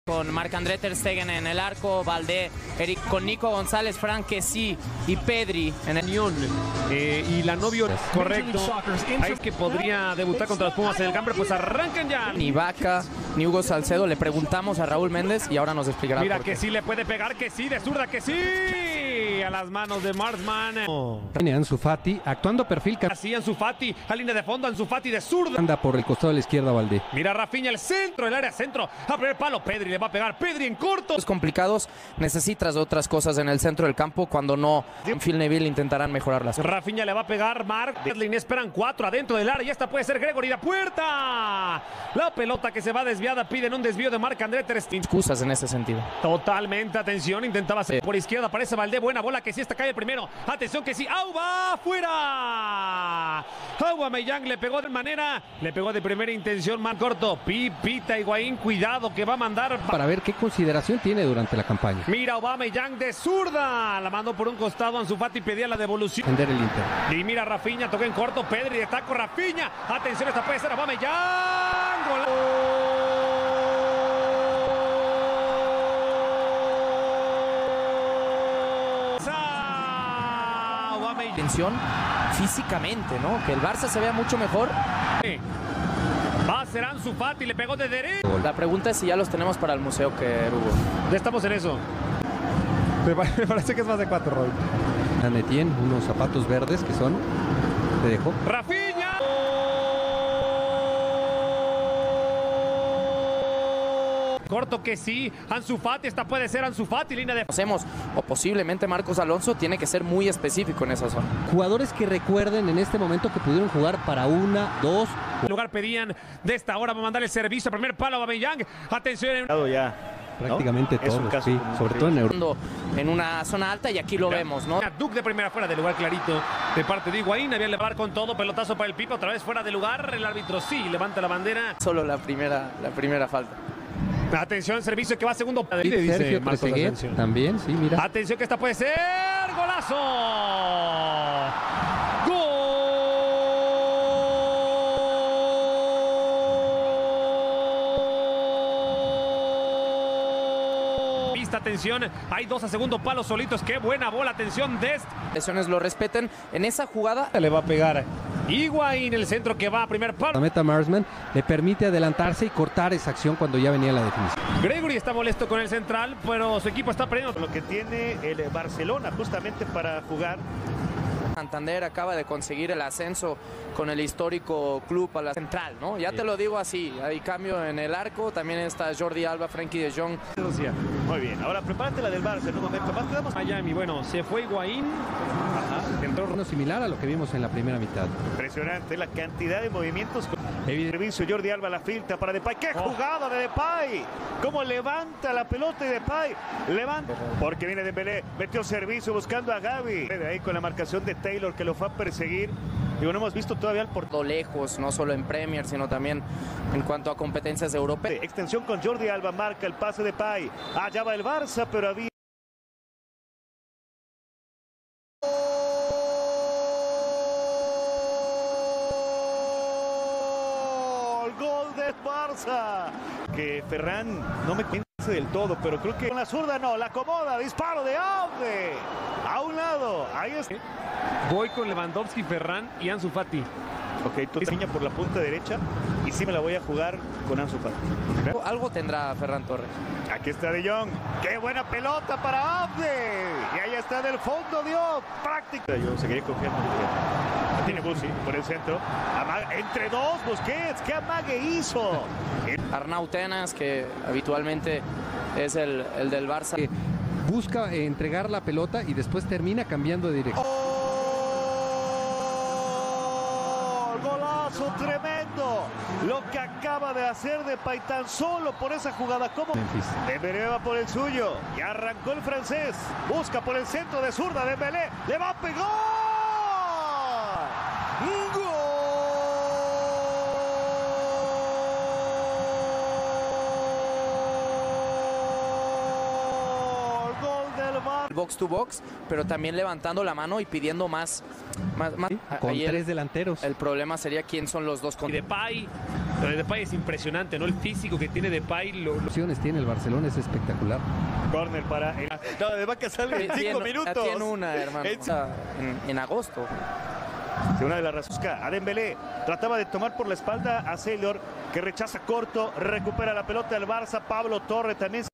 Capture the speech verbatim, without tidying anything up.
Con Marc-André ter Stegen en el arco, Valdé, Eric, con Nico González, Franck Kessie y Pedri en el Unión. Eh, y la novio, correcto. Ahí es que podría debutar contra los Pumas en el campo, pues arrancan ya. Ni Vaca, ni Hugo Salcedo. Le preguntamos a Raúl Méndez y ahora nos explicará. Mira por que qué. sí le puede pegar, que sí, de zurda, que sí. A las manos de Marsman. Oh. Ansu Fati actuando perfil. Así Ansu Fati, a línea de fondo, Ansu Fati de zurda. Anda por el costado de la izquierda Valdé. Mira Rafinha, el centro, el área centro. A primer palo, Pedri le va a pegar. Pedri en corto. Los complicados necesitas otras cosas en el centro del campo cuando no en Phil Neville intentarán mejorarlas. Rafinha le va a pegar, Marc. Deadline esperan cuatro adentro del área y esta puede ser Gregory. La puerta. La pelota que se va desviada, piden un desvío de Marc-André ter Stegen. Excusas en ese sentido. Totalmente, atención, intentaba hacer por izquierda, aparece Valdé, buena bola que sí está, cae el primero. Atención que sí, ¡Auba! ¡Fuera! Aubameyang le pegó de manera, le pegó de primera intención, más corto. Pipita Higuaín, cuidado que va a mandar. Para ver qué consideración tiene durante la campaña. Mira Aubameyang de zurda, la mandó por un costado, Ansu Fati pedía la devolución. Vender el Inter. Y mira Rafinha, toca en corto, Pedri de taco, Rafinha. Atención, esta puede ser Aubameyang. ¡Gol! Atención físicamente, ¿no? Que el Barça se vea mucho mejor. Va a ser Ansu Fati, le pegó de derecha. La pregunta es si ya los tenemos para el museo, que Hugo. Ya estamos en eso. Me parece que es más de cuatro, Roy. Anetien, unos zapatos verdes que son. Te dejo. Rafinha. Corto que sí, Ansu Fati, esta puede ser Ansu Fati, línea de... Hacemos, o posiblemente Marcos Alonso tiene que ser muy específico en esa zona. Jugadores que recuerden en este momento que pudieron jugar para una, dos... En lugar pedían de esta hora para mandar el servicio, primer palo a Aubameyang, atención... En... ya, prácticamente ¿no? todos, sí, sobre todo en Europa. En una zona alta y aquí lo Mira, vemos, ¿no? Duke de primera fuera de lugar clarito de parte de Higuaín, había levar con todo, pelotazo para el Pipa, otra vez fuera de lugar, el árbitro sí, levanta la bandera. Solo la primera, la primera falta. Atención, servicio que va segundo. Sí, dice Sergio Trezeguet, también, sí, mira. Atención que esta puede ser golazo. Gol. Vista, atención, hay dos a segundo palo solitos. Qué buena bola, atención, Dest. Lesiones lo respeten. En esa jugada le va a pegar Higuaín, el centro que va a primer palo. La meta Marsman le permite adelantarse y cortar esa acción cuando ya venía la definición. Gregory está molesto con el central, pero su equipo está perdiendo. Lo que tiene el Barcelona justamente para jugar. Santander acaba de conseguir el ascenso con el histórico club a la central, ¿no? Ya te lo digo así, hay cambio en el arco, también está Jordi Alba, Frenkie de Jong. Muy bien, ahora prepárate la del Barça en un momento más. Quedamos Miami, bueno, se fue Higuaín. Ajá. Entorno similar a lo que vimos en la primera mitad. Impresionante la cantidad de movimientos. El servicio, Jordi Alba la filtra para Depay. ¡Qué oh. jugada de Depay! Cómo levanta la pelota y Depay levanta. Porque viene Dembélé, metió servicio buscando a Gavi. De ahí con la marcación de Taylor que lo fue a perseguir. Digo, no hemos visto todavía al portero lejos, no solo en Premier, sino también en cuanto a competencias europeas. Extensión con Jordi Alba, marca el pase de Depay. Allá va el Barça, pero había... Gol de Barça. Que Ferran no me convence del todo, pero creo que con la zurda no, la acomoda, disparo de Aude. A un lado, ahí está. Voy con Lewandowski, Ferran y Ansu Fati. Ok, tú te por la punta derecha y sí me la voy a jugar con Ansu Fati. Algo tendrá Ferran Torres. Aquí está De Jong. ¡Qué buena pelota para Abde! Y ahí está del fondo, dio práctica. Yo seguiré confiando en él. Tiene Busi por el centro. Amaga, entre dos, Busquets. ¡Qué amague hizo! Arnau Tenas, que habitualmente es el, el del Barça. Busca eh, entregar la pelota y después termina cambiando de dirección. ¡Oh! ¡Golazo tremendo! Lo que acaba de hacer Depay tan solo por esa jugada. ¿Cómo? Dembélé va por el suyo. Y arrancó el francés. Busca por el centro de zurda. Dembélé le va a pegar. ¡Gol! El box to box, pero también levantando la mano y pidiendo más. más, más. Sí, con Ayer, tres delanteros. El problema sería quién son los dos. Con... Y Depay Lo de Depay es impresionante, ¿no? El físico que tiene Depay. Lo, lo... Opciones tiene el Barcelona, es espectacular. Corner para el... No, de Vaca sale en cinco minutos. Ya tiene una, hermano. En- En, en agosto. de una de las Rasca. A Dembélé trataba de tomar por la espalda a Saylor, que rechaza corto, recupera la pelota del Barça. Pablo Torre también se